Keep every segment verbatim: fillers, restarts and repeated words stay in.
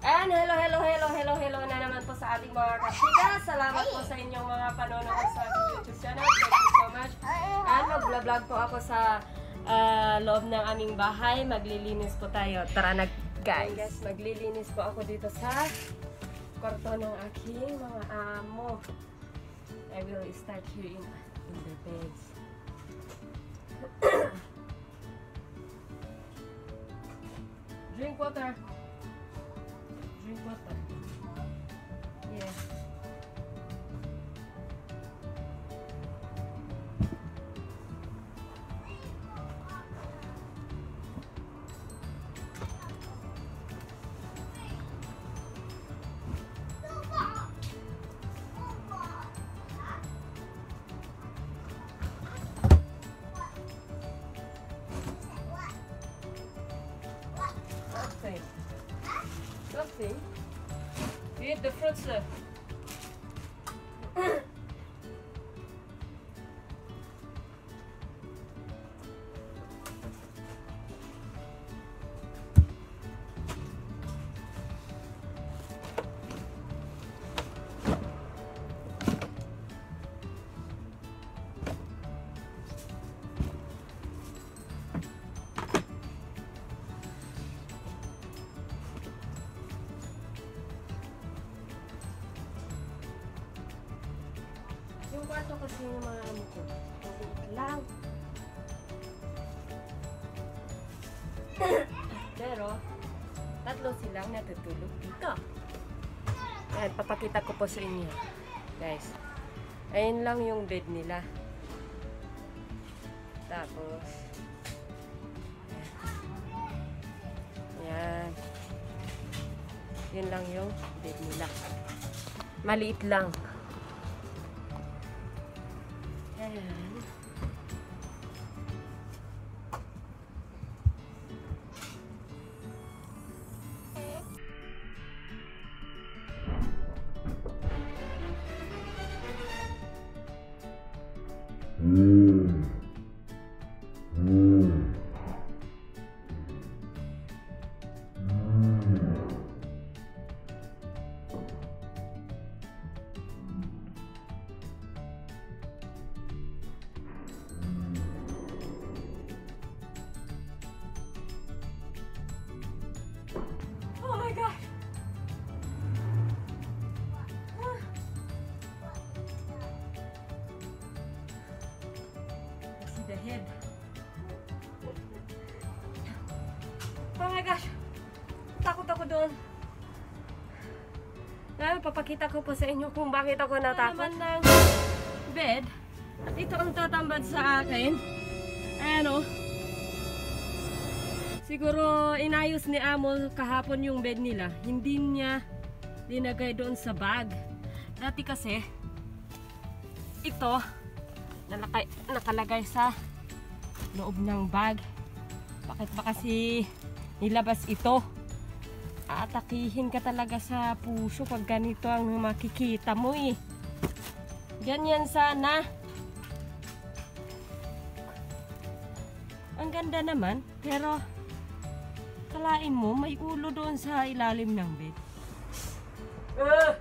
And hello, hello, hello, hello, hello na naman po sa ating mga kasika. Salamat po sa inyong mga panonood sa ating YouTube channel. Thank you so much. And mag-vlog po ako sa uh, loob ng aming bahay. Maglilinis po tayo. Tara na guys. guys. Maglilinis po ako dito sa kwarto ng aking mga amo. I will start here in, in the beds. Drink water. Drink water. Yeah. Nothing. Nothing. You eat the fruits there. Yung kwarto kasi yung mga ano ko, maliit lang. Pero, tatlo silang natutulog dito. Ayan, papakita ko po sa inyo. Guys, ayun lang yung bed nila. Tapos, ayan. Yun lang yung bed nila. Maliit lang. Ayan. Mm. Mm. Oh my gosh! I see the head. Oh my gosh! Takot ako doon. Ngayon, papakita ko po sa inyo kung bakit ako natakot. Naman ng bed. At ito ang tatambad sa akin. Ayan o. Siguro inayos ni Amo kahapon yung bed nila. Hindi niya linagay doon sa bag. Dati kasi, ito, nalakay, nakalagay sa loob ng bag. Bakit ba kasi nilabas ito? Aatakihin ka talaga sa puso pag ganito ang makikita mo eh. Ganyan sana. Ang ganda naman, pero kalain mo, may ulo doon sa ilalim ng bed. Uh!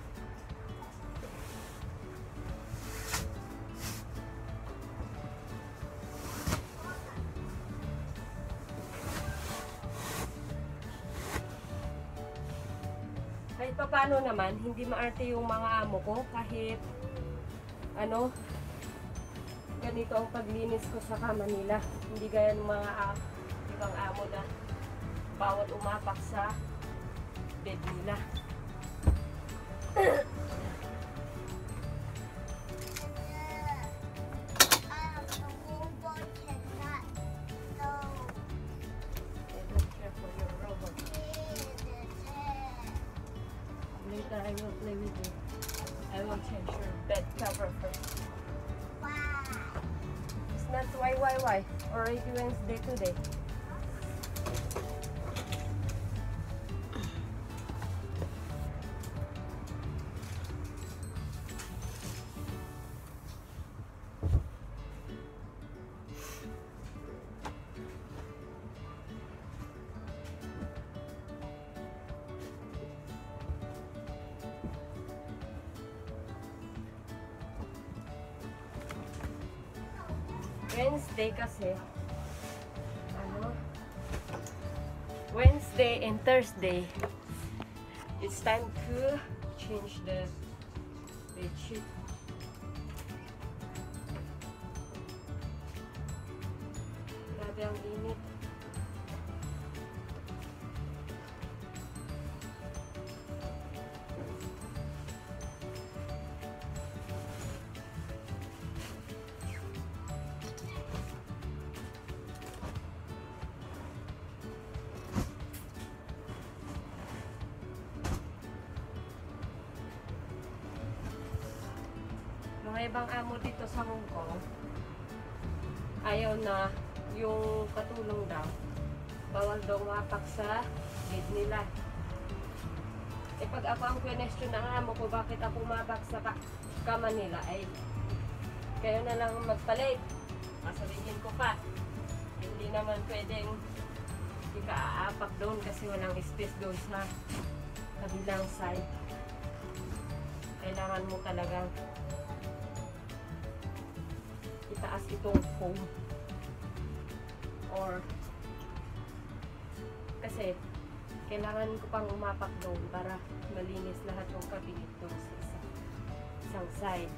Kahit pa paano naman, hindi maarte yung mga amo ko kahit ano, ganito ang paglinis ko sa kama nila. Hindi gaya ng mga uh, ibang amo na bawat umapak sa bed nila. Later I will play with you. I will change your bed cover first. It's not why why why already Wednesday today. Wednesday kasi, ano, Wednesday and Thursday, it's time to change the bedsheet. Grabe ang init. Mga ibang amo dito sa Hong Kong, ayaw na yung katulong daw. Bawal daw mapak sa bed nila. Eh pag ako ang question ng amo ko, bakit ako mapak sa ka kama nila, ay kayo na lang magpalit. Masabihin ko pa, hindi naman pwedeng ika-aapak doon kasi walang space doon sa kabilang side. Kailangan mo talagang itaas itong foam, or kasi kailangan ko pang umapak doon para malinis lahat ng kabinet doon sa isang, isang side.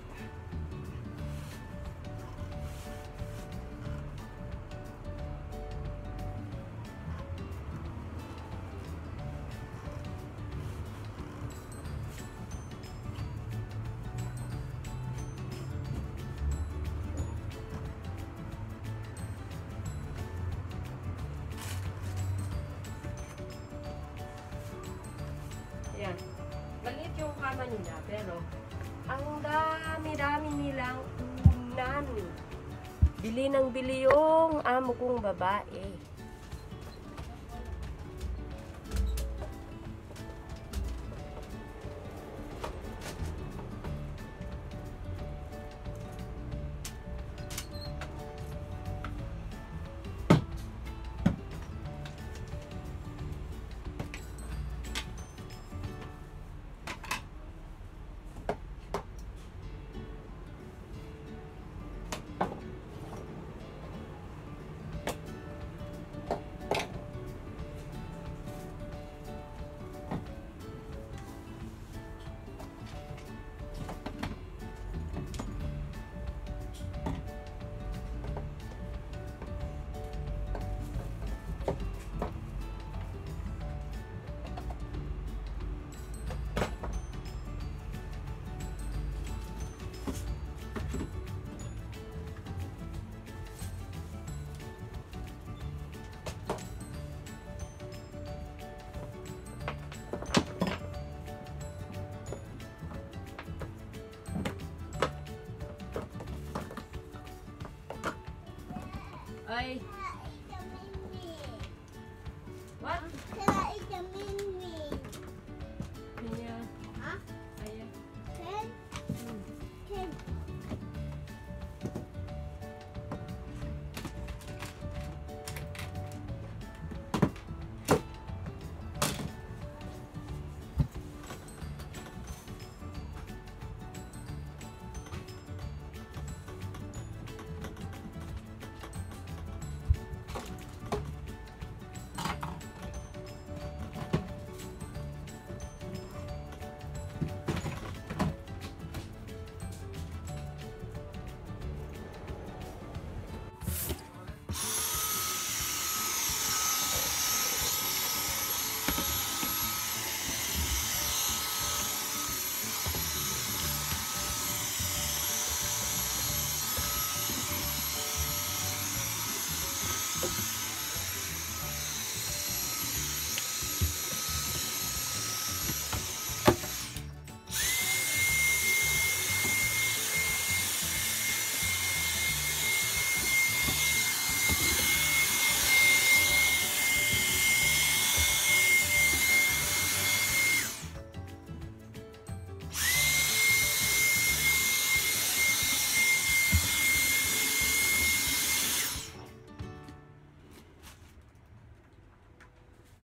Yan. Maliit yung kama nila, pero ang dami-dami nilang unan. Bili ng bili yung amo kong babae.